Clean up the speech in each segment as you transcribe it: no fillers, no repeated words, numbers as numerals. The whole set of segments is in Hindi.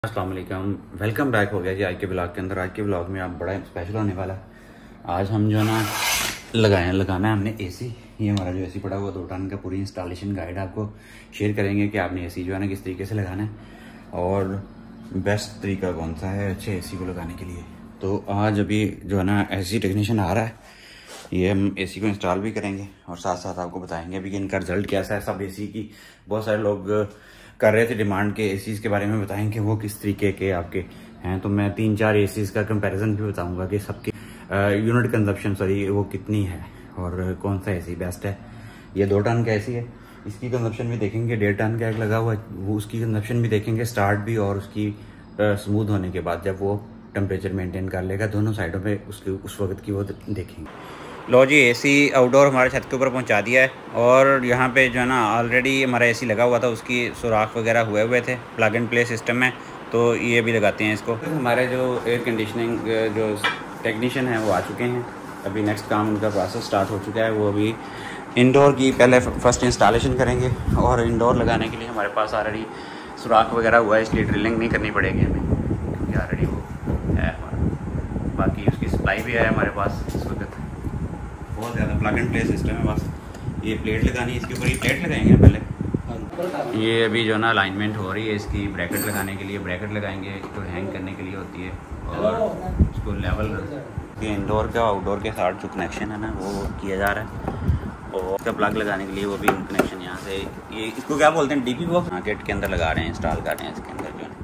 अस्सलाम वालेकुम, वेलकम बैक हो गया जी आज के ब्लॉग के अंदर। आज के ब्लॉग में आप बड़ा स्पेशल होने वाला है। आज हम जो है ना लगाना है हमने एसी। ये हमारा जो एसी पड़ा हुआ 2 टन का, पूरी इंस्टॉलेशन गाइड आपको शेयर करेंगे कि आपने एसी जो है ना किस तरीके से लगाना है और बेस्ट तरीका कौन सा है अच्छे एसी को लगाने के लिए। तो आज अभी जो है ना एसी टेक्नीशियन आ रहा है, ये हम एसी को इंस्टॉल भी करेंगे और साथ साथ आपको बताएंगे अभी कि इनका रिजल्ट कैसा है। सब एसी की बहुत सारे लोग कर रहे थे डिमांड के एसीज के बारे में बताएंगे वो किस तरीके के आपके हैं। तो मैं 3-4 एसीज का कंपैरिजन भी बताऊंगा कि सबके यूनिट कंजप्शन वो कितनी है और कौन सा एसी बेस्ट है। ये 2 टन का एसी है, इसकी कंजप्शन भी देखेंगे। 1.5 टन का एक लगा हुआ है, वो उसकी कंजप्शन भी देखेंगे स्टार्ट भी और उसकी स्मूथ होने के बाद जब वो टेम्परेचर मेंटेन कर लेगा दोनों साइडों पे उसकी उस वक्त की वो देखेंगे। लो जी, एसी आउटडोर हमारे छत के ऊपर पहुंचा दिया है और यहाँ पे जो है ना ऑलरेडी हमारा एसी लगा हुआ था, उसकी सुराख वगैरह हुए थे प्लग एंड प्ले सिस्टम में। तो ये भी लगाते हैं इसको। हमारे जो एयर कंडीशनिंग जो टेक्नीशियन हैं वो आ चुके हैं। अभी नेक्स्ट काम उनका प्रोसेस स्टार्ट हो चुका है। वो अभी इंडोर की पहले फर्स्ट इंस्टॉलेशन करेंगे और इंडोर लगाने के लिए हमारे पास ऑलरेडी सुराख वगैरह हुआ है, इसलिए ड्रिलिंग नहीं करनी पड़ेगी हमें क्योंकि ऑलरेडी वो है हमारा। बाकी उसकी सप्लाई भी है हमारे पास इस वक्त। बहुत ज़्यादा प्लग एंड प्ले सिस्टम है। बस ये प्लेट लगानी है, इसके ऊपर ये प्लेट लगाएंगे पहले। ये अभी जो ना अलाइनमेंट हो रही है इसकी, ब्रैकेट लगाने के लिए ब्रैकेट लगाएंगे, इसको हैंग करने के लिए होती है और इसको लेवल इंडोर का आउटडोर के साथ जो कनेक्शन है ना वो किया जा रहा है। और इसका प्लग लगाने के लिए वो भी कनेक्शन यहाँ से, ये इसको क्या बोलते हैं, डीपी बॉक्स गेट के अंदर लगा रहे हैं, इंस्टॉल कर रहे हैं इसके अंदर जो है।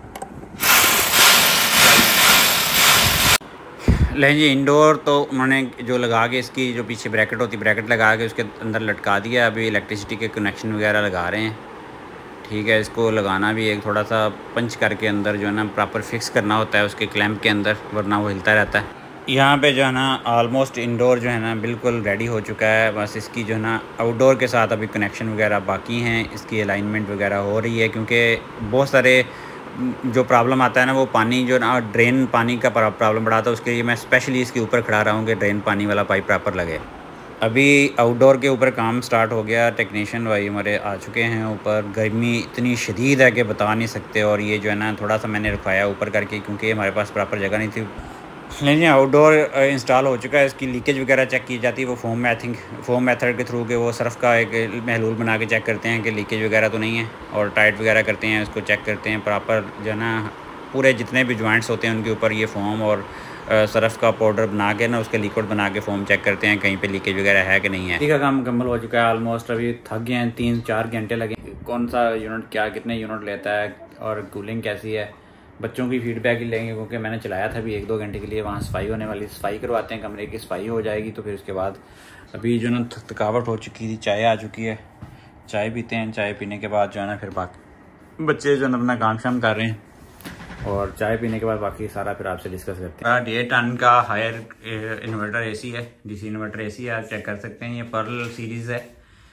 लें जी, इंडोर तो उन्होंने जो लगा के इसकी जो पीछे ब्रैकेट होती है ब्रैकेट लगा के उसके अंदर लटका दिया। अभी इलेक्ट्रिसिटी के कनेक्शन वगैरह लगा रहे हैं। ठीक है, इसको लगाना भी एक थोड़ा सा पंच करके अंदर जो है ना प्रॉपर फिक्स करना होता है उसके क्लैंप के अंदर, वरना वो हिलता रहता है। यहाँ पे जो है ना ऑलमोस्ट इंडोर जो है ना बिल्कुल रेडी हो चुका है। बस इसकी जो है ना आउटडोर के साथ अभी कनेक्शन वगैरह बाकी हैं, इसकी अलाइनमेंट वगैरह हो रही है क्योंकि बहुत सारे जो प्रॉब्लम आता है ना वो पानी जो ना ड्रेन पानी का प्रॉब्लम बढ़ा था, उसके लिए मैं स्पेशली इसके ऊपर खड़ा रहा हूँ कि ड्रेन पानी वाला पाइप प्रॉपर लगे। अभी आउटडोर के ऊपर काम स्टार्ट हो गया, टेक्नीशियन भाई हमारे आ चुके हैं ऊपर। गर्मी इतनी शदीद है कि बता नहीं सकते और ये जो है ना थोड़ा सा मैंने रखवाया ऊपर करके क्योंकि हमारे पास प्रॉपर जगह नहीं थी। लेकिन आउटडोर इंस्टॉल हो चुका है, इसकी लीकेज वगैरह चेक की जाती है वो फोम मेथड के थ्रू के वो सर्फ का एक महलूल बना के चेक करते हैं कि लीकेज वगैरह तो नहीं है और टाइट वगैरह करते हैं, उसको चेक करते हैं प्रॉपर जो है ना पूरे जितने भी जॉइंट्स होते हैं उनके ऊपर ये फोम और सर्फ का पाउडर बना के ना उसके लिक्विड बना के फोम चेक करते हैं कहीं पे लीकेज वगैरह है कि नहीं है। ठीक है, काम मुकम्मल हो चुका है ऑलमोस्ट। अभी थक गए हैं, 3-4 घंटे लगे। कौन सा यूनिट क्या कितने यूनिट लेता है और कूलिंग कैसी है बच्चों की फीडबैक ही लेंगे क्योंकि मैंने चलाया था अभी 1-2 घंटे के लिए। वहाँ सफाई होने वाली, सफाई करवाते हैं, कमरे की सफाई हो जाएगी तो फिर उसके बाद अभी जो ना थकावट हो चुकी थी, चाय आ चुकी है, चाय पीते हैं। चाय पीने के बाद जो है ना फिर बाकी बच्चे जो है अपना काम शाम कर रहे हैं और चाय पीने के बाद बाकी सारा फिर आपसे डिस्कस करते हैं। 1.5 टन का हायर इन्वर्टर एसी है, डीसी इन्वर्टर एसी है, आप चेक कर सकते हैं। ये पर्ल सीरीज़ है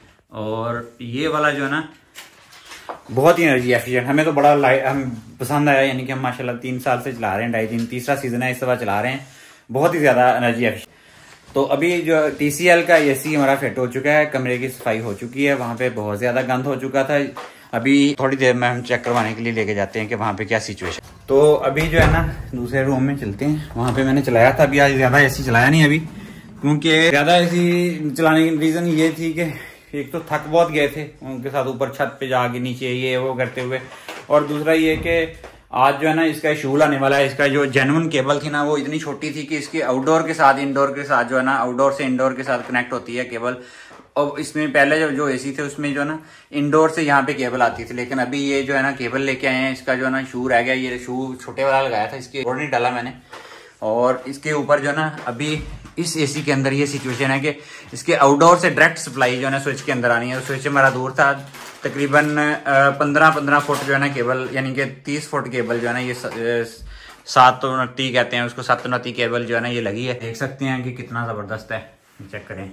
और ये वाला जो है ना बहुत ही एनर्जी एफिशिएंट, हमें तो बड़ा हम पसंद आया। यानी कि हम माशाल्लाह 3 साल से चला रहे हैं, 2.5-3 तीसरा सीजन है इस दफा चला रहे हैं, बहुत ही ज्यादा एनर्जी एफिशिएंट। तो अभी जो TCL का एसी हमारा फिट हो चुका है, कमरे की सफाई हो चुकी है, वहां पे बहुत ज्यादा गंद हो चुका था। अभी थोड़ी देर में हम चेक करवाने के लिए लेके जाते हैं कि वहां पे क्या सिचुएशन। तो अभी जो है ना दूसरे रूम में चलते हैं, वहां पे मैंने चलाया था। अभी आज ज्यादा एसी चलाया नहीं अभी क्योंकि ज्यादा एसी चलाने की रीजन ये थी कि एक तो थक बहुत गए थे उनके साथ ऊपर छत पे जाके नीचे ये वो करते हुए, और दूसरा ये कि आज जो है ना इसका इशूल आने वाला है। इसका जो जेन्युइन केबल थी ना वो इतनी छोटी थी कि इसके आउटडोर के साथ इंडोर के साथ जो है ना आउटडोर से इंडोर के साथ कनेक्ट होती है केबल। और इसमें पहले जो एसी थे उसमें जो है ना इंडोर से यहाँ पे केबल आती थी, लेकिन अभी ये जो है ना केबल लेके आए हैं। इसका जो है ना शू रह गया, ये शू छोटे वाला लगाया था, इसके और नहीं डाला मैंने। और इसके ऊपर जो है ना अभी इस एसी के अंदर ये सिचुएशन है कि इसके आउटडोर से डायरेक्ट सप्लाई जो है ना स्विच के अंदर आनी है। स्विच हमारा दूर था, तकरीबन 15 फुट जो है ना केबल, यानी कि 30 फुट केबल जो है ना ये 729 कहते हैं उसको, 729 केबल जो है ना ये लगी है। देख सकते हैं कि कितना जबरदस्त है, चेक करें।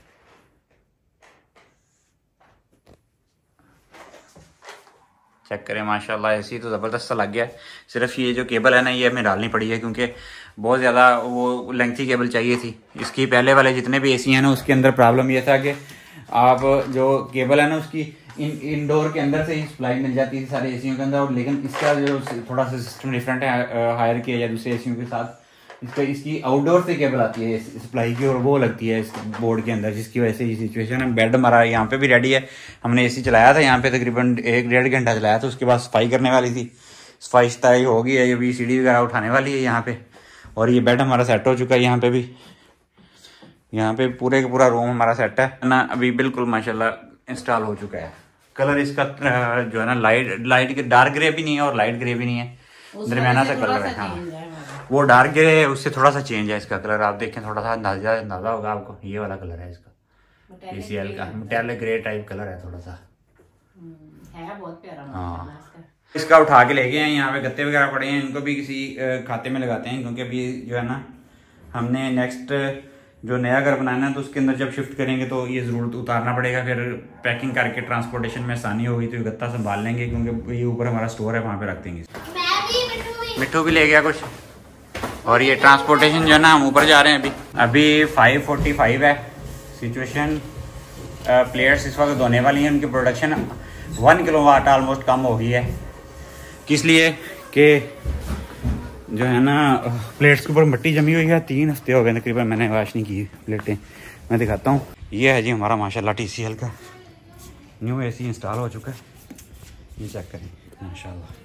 चेक करें माशाल्लाह, एसी तो ज़बरदस्त सा लग गया है। सिर्फ ये जो केबल है ना ये हमें डालनी पड़ी है क्योंकि बहुत ज़्यादा वो लेंथी केबल चाहिए थी। इसकी पहले वाले जितने भी एसी हैं ना उसके अंदर प्रॉब्लम ये था कि आप जो केबल है ना उसकी इंडोर के अंदर से ही सप्लाई मिल जाती है सारे एसीओं के अंदर, और लेकिन इसका जो थोड़ा सा सिस्टम डिफरेंट है हायर किया जाए दूसरे एसीओं के साथ। इसकी आउटडोर से केबल आती है सप्लाई की और वो लगती है इस बोर्ड के अंदर, जिसकी वजह से ये सिचुएशन है। बेड हमारा यहाँ पे भी रेडी है, हमने एसी चलाया था यहाँ पे तकरीबन 1-1.5 घंटा चलाया था, उसके बाद सफाई करने वाली थी, सफाई शफाई हो गई है, ये भी सीढ़ी वगैरह उठाने वाली है यहाँ पे। और ये बेड हमारा सेट हो चुका है यहाँ पे भी, यहाँ पे पूरे का पूरा रूम हमारा सेट है ना, अभी बिल्कुल माशाल्लाह इंस्टॉल हो चुका है। कलर इसका जो है ना लाइट डार्क ग्रे भी नहीं है और लाइट ग्रे भी नहीं है, दरमियाना सा कलर है। हाँ वो डार्क ग्रे है, उससे थोड़ा सा चेंज है इसका कलर, आप देखें थोड़ा सा अंदाजा होगा आपको, ये वाला कलर है इसका ACL का, मेटालिक ग्रे टाइप कलर है थोड़ा सा, है बहुत प्यारा। हाँ इसका उठा के ले गए हैं, यहाँ पे गत्ते वगैरह पड़े हैं, इनको भी किसी खाते में लगाते हैं, क्योंकि अभी जो है ना हमने नेक्स्ट जो नया घर बनाना है तो उसके अंदर जब शिफ्ट करेंगे तो ये ज़रूरत उतारना पड़ेगा, फिर पैकिंग करके ट्रांसपोर्टेशन में आसानी होगी, तो ये गत्ता संभाल लेंगे, क्योंकि ये ऊपर हमारा स्टोर है, वहाँ पे रख देंगे। मिट्टू भी ले गया कुछ, और ये ट्रांसपोर्टेशन जो है ना हम ऊपर जा रहे हैं अभी 5:45 है सिचुएशन। प्लेयर्स इस वक्त धोने वाली हैं, उनकी प्रोडक्शन 1 किलोवाट ऑलमोस्ट कम हो गई है, किस लिए कि जो है ना प्लेट्स के ऊपर मिट्टी जमी हुई है, 3 हफ्ते हो गए तकरीबन मैंने वाश नहीं की प्लेटें। मैं दिखाता हूँ, ये है जी हमारा माशाल्लाह TCL का न्यू AC इंस्टॉल हो चुका है, ये चेक करें माशाल्लाह,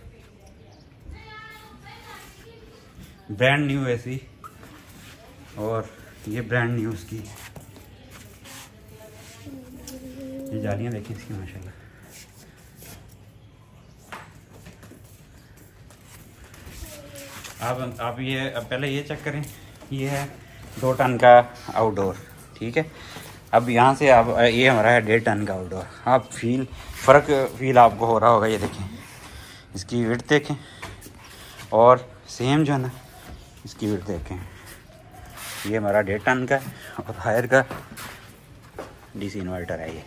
ब्रांड न्यू AC, और ये ब्रांड न्यू उसकी ये जालियाँ देखें इसकी माशाल्लाह। आप ये पहले ये चेक करें, ये है 2 टन का आउटडोर, ठीक है। अब यहाँ से आप ये हमारा है 1.5 टन का आउटडोर, आप फ़र्क फील आपको हो रहा होगा, ये देखें इसकी विड्थ देखें, और सेम जो है ना इसकी विड्थ देखें, ये हमारा 1.5 टन का है, और हायर का DC इन्वर्टर है ये,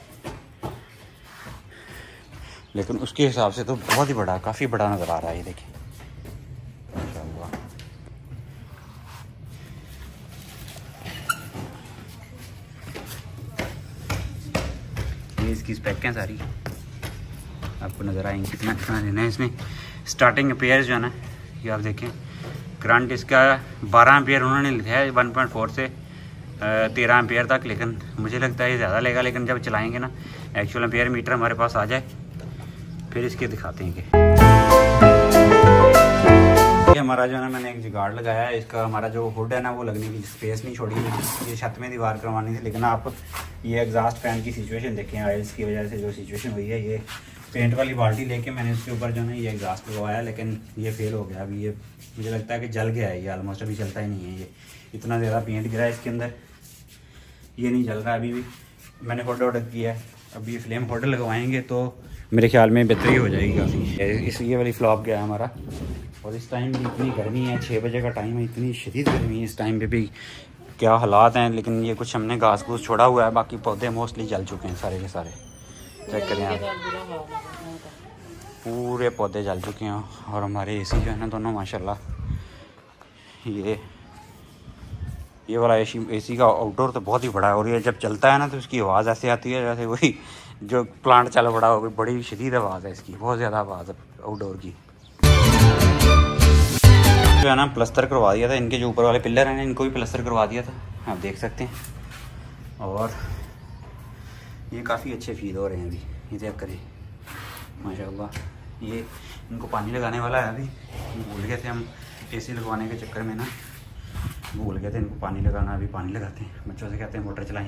लेकिन उसके हिसाब से तो बहुत ही बड़ा, काफ़ी बड़ा नज़र आ रहा है, ये देखें माशाल्लाह। ये इसकी स्पेक हैं सारी, आपको नज़र आएंगे कितना देना है इसमें। स्टार्टिंग एम्पेयर जो है ना ये आप देखें, करंट इसका 12 एम्पेयर उन्होंने लिखा है 1.4 से 13 एम्पेयर तक, लेकिन मुझे लगता है ये ज़्यादा लेगा, लेकिन जब चलाएंगे ना एक्चुअल एम्पेयर मीटर हमारे पास आ जाए फिर इसके दिखाते हैं कि ये हमारा जो है ना मैंने एक जुगाड़ लगाया है, इसका हमारा जो हुड है ना वो लगने की स्पेस नहीं छोड़ी, ये छत में दीवार करवानी थी, लेकिन आप ये एग्जॉस्ट फैन की सिचुएशन देखें, ऑयल्स की वजह से जो सिचुएशन हुई है, ये पेंट वाली बाल्टी लेके मैंने उसके ऊपर जो है ये एग्जॉस्ट लगवाया, लेकिन ये फेल हो गया। अभी ये मुझे लगता है कि जल गया है, ये ऑलमोस्ट अभी चलता ही नहीं है, ये इतना ज़्यादा पेंट गिरा है इसके अंदर, ये नहीं चल रहा अभी भी। मैंने हुड ऑर्डर किया है, अभी फ्लेम हुड लगवाएंगे तो मेरे ख्याल में बेहतरी हो जाएगी काफ़ी। ये वाली फ्लॉप गया हमारा, और इस टाइम भी इतनी गर्मी है, 6 बजे का टाइम है, इतनी शदीद गर्मी है इस टाइम पे भी, क्या हालात हैं। लेकिन ये कुछ हमने घास घूस छोड़ा हुआ है, बाकी पौधे मोस्टली जल चुके हैं सारे के सारे, चेक करें आप, पूरे पौधे जल चुके हैं। और हमारे AC जो है ना दोनों माशाल्लाह, ये वाला AC का आउटडोर तो बहुत ही बड़ा है, और ये जब चलता है ना तो उसकी आवाज़ ऐसे आती है जैसे वही जो प्लांट चल पड़ा हो, बड़ी शदीद आवाज़ है इसकी, बहुत ज़्यादा आवाज़ है आउटडोर की। जो है ना प्लस्तर करवा दिया था, इनके जो ऊपर वाले पिलर हैं इनको भी प्लस्तर करवा दिया था, आप देख सकते हैं। और ये काफ़ी अच्छे फील हो रहे हैं अभी, ये चेक करें माशाल्लाह। ये इनको पानी लगाने वाला है, अभी भूल गए थे हम AC लगवाने के चक्कर में ना, भूल गए थे इनको पानी लगाना, अभी पानी लगाते हैं। बच्चों से कहते हैं मोटर चलाएं।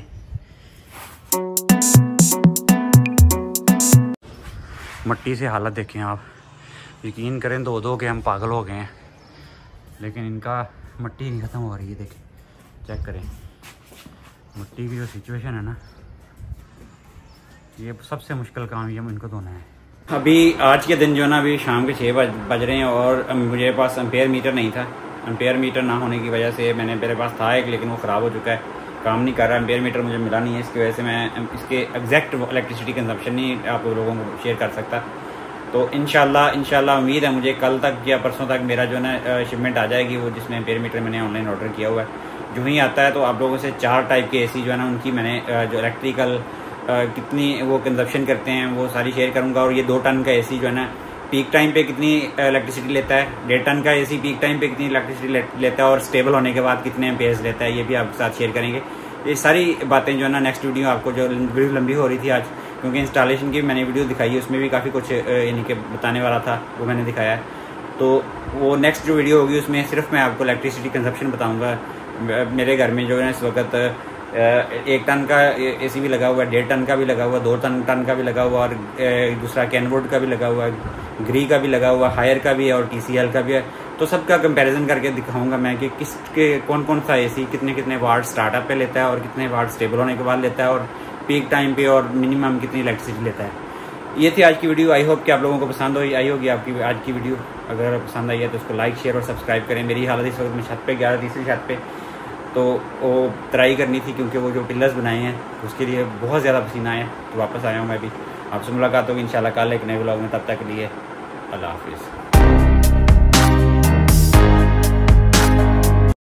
मिट्टी से हालत देखें आप, यकीन करें 2-2 के हम पागल हो गए हैं, लेकिन इनका मिट्टी नहीं ख़त्म हो रही है। देखें चेक करें मिट्टी की जो सिचुएशन है ना, ये सबसे मुश्किल काम ये इनको धोना है। अभी आज के दिन जो है ना, अभी शाम के 6 बज रहे हैं, और मुझे पास एम्पेयर मीटर नहीं था। एम्पेयर मीटर ना होने की वजह से मेरे पास था एक, लेकिन वो ख़राब हो चुका है, काम नहीं कर रहा। एम्पेयर मीटर मुझे मिला नहीं है, इसकी वजह से मैं इसके एग्जैक्ट इलेक्ट्रिसिटी कंजप्शन नहीं आप लोगों को शेयर कर सकता। तो इंशाल्लाह उम्मीद है मुझे कल तक या परसों तक मेरा जो है ना शिपमेंट आ जाएगी, वो जिसमें एम्पेयर मीटर मैंने ऑनलाइन ऑर्डर किया हुआ है। जो ही आता है तो आप लोगों से 4 टाइप के AC जो है ना उनकी मैंने जो इलेक्ट्रिकल कितनी वो कंजप्शन करते हैं वो सारी शेयर करूँगा। और ये 2 टन का एसी जो है ना पीक टाइम पे कितनी इलेक्ट्रिसिटी लेता है, 1.5 टन का एसी पीक टाइम पे कितनी इलेक्ट्रिसिटी लेता है और स्टेबल होने के बाद कितने एम्पेयर्स लेता है, ये भी आपके साथ शेयर करेंगे। ये सारी बातें जो है ना नेक्स्ट वीडियो आपको, जो वीडियो लंबी हो रही थी आज क्योंकि इंस्टॉलेशन की मैंने वीडियो दिखाई है, उसमें भी काफ़ी कुछ यानी कि बताने वाला था, वो मैंने दिखाया है। तो वो नेक्स्ट जो वीडियो होगी उसमें सिर्फ मैं आपको इलेक्ट्रिसिटी कंजप्शन बताऊँगा। मेरे घर में जो है इस वक्त 1 टन का एसी भी लगा हुआ है, 1.5 टन का भी लगा हुआ, 2 टन का भी लगा हुआ और दूसरा कैनवुड का भी लगा हुआ है, ग्री का भी लगा हुआ, हायर का भी है और TCL का भी है। तो सबका कंपैरिजन करके दिखाऊंगा मैं कि किसके कौन सा एसी कितने वाट स्टार्टअप पे लेता है और कितने वाट स्टेबल होने के बाद लेता है और पीक टाइम पे और मिनिमम कितनी इलेक्ट्रिसिटी लेता है। ये थी आज की वीडियो। आई होप कि आप लोगों को पसंद आई होगी आपकी आज की वीडियो। अगर पसंद आई है तो उसको लाइक शेयर और सब्सक्राइब करें। मेरी हालत इस वक्त में छत पे 11 तीसरी छत पे, तो वो तराई करनी थी क्योंकि वो जो पिलर्स बनाए हैं उसके लिए बहुत ज़्यादा पसीना है, तो वापस आया हूँ मैं भी। आपसे मुलाकात होगी इंशाल्लाह कल एक नए व्लॉग में। तब तक के लिए अल्लाह हाफिज़।